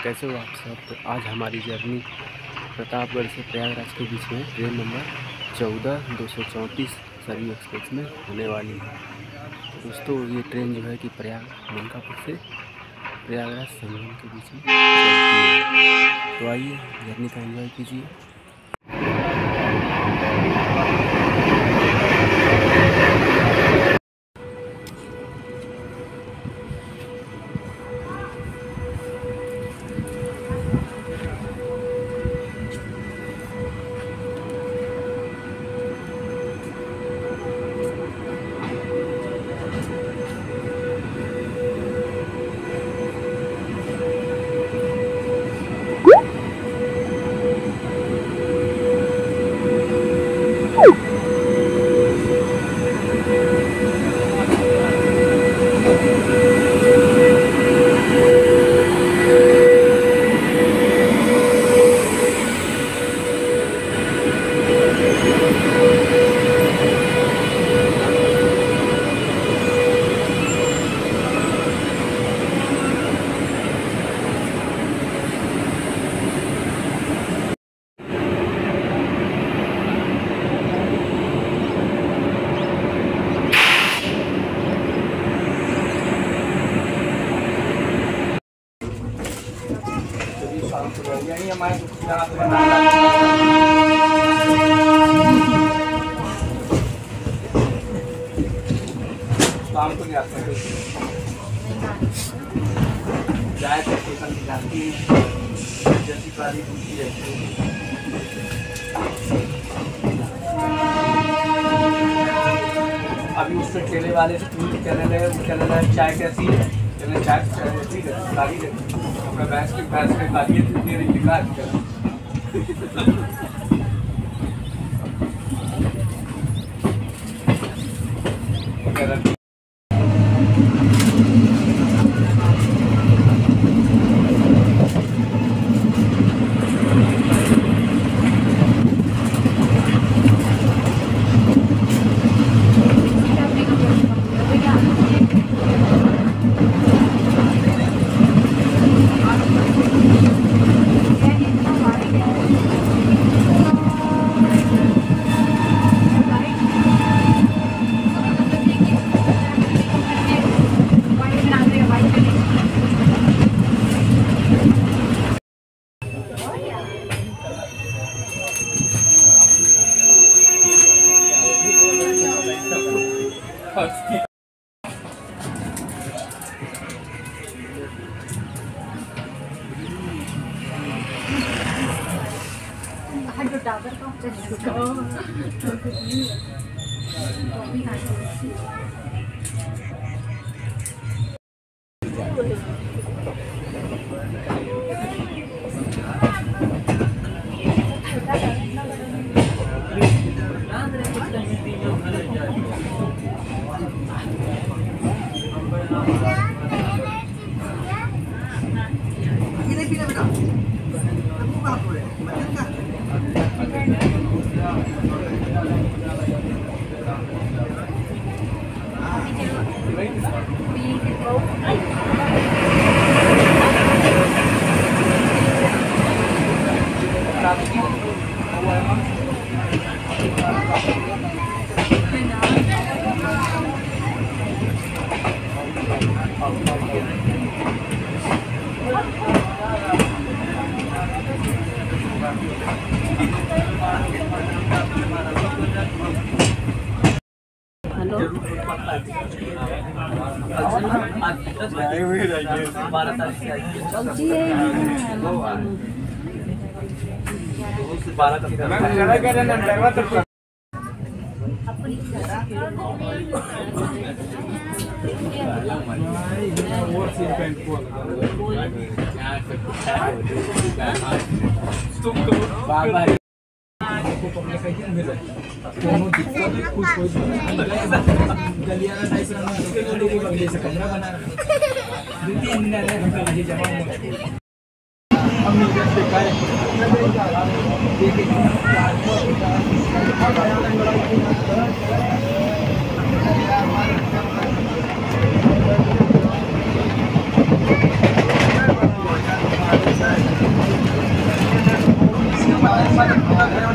कैसे हो आप सब। तो आज हमारी जर्नी प्रतापगढ़ से प्रयागराज के बीच में ट्रेन नंबर 14-234 सरयू एक्सप्रेस में होने वाली है। तो दोस्तों ये ट्रेन जो है कि प्रयाग मनकापुर से प्रयागराज संगम के बीच में चलती है। तो आइए जर्नी का एंजॉय कीजिए। शाम को जाते हैं जाए तो स्टेशन की जाती है जैसी गाड़ी दूसरी रहती है। अभी उससे ठेले वाले से पूछ कहने लगे चाय कैसी है, कहने चाय जैसी गाड़ी अपना भैंस की गाड़ी है लिखा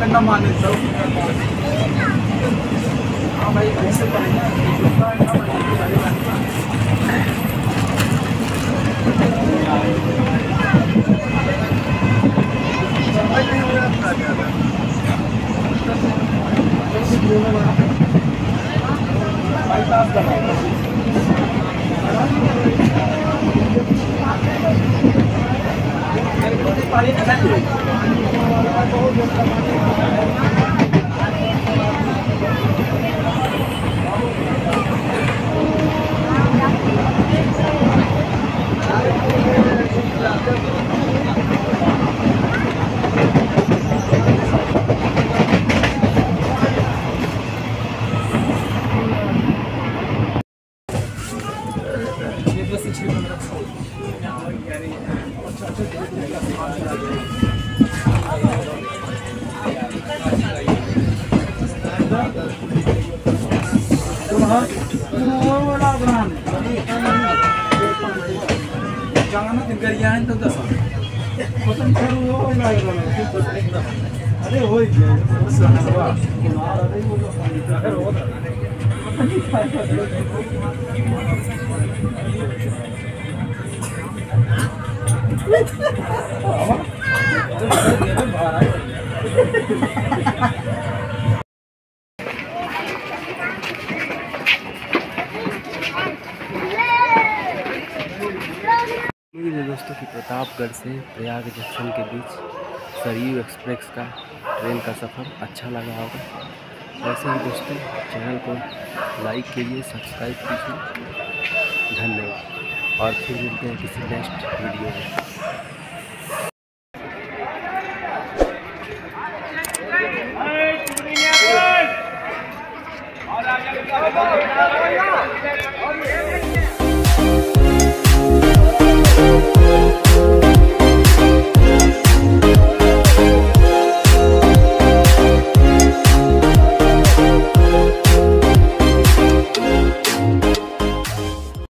न माने तो हाँ भाई कैसे jangan tinggalin itu dah. Kosan baru lagi lah. अरे वही दोस्तों कि प्रतापगढ़ से प्रयाग जंक्शन के बीच सरयू एक्सप्रेस का ट्रेन का सफ़र अच्छा लगा होगा। ऐसे ही दोस्तों चैनल को लाइक कीजिए, सब्सक्राइब कीजिए। धन्यवाद और फिर मिलते हैं किसी नेक्स्ट वीडियो में।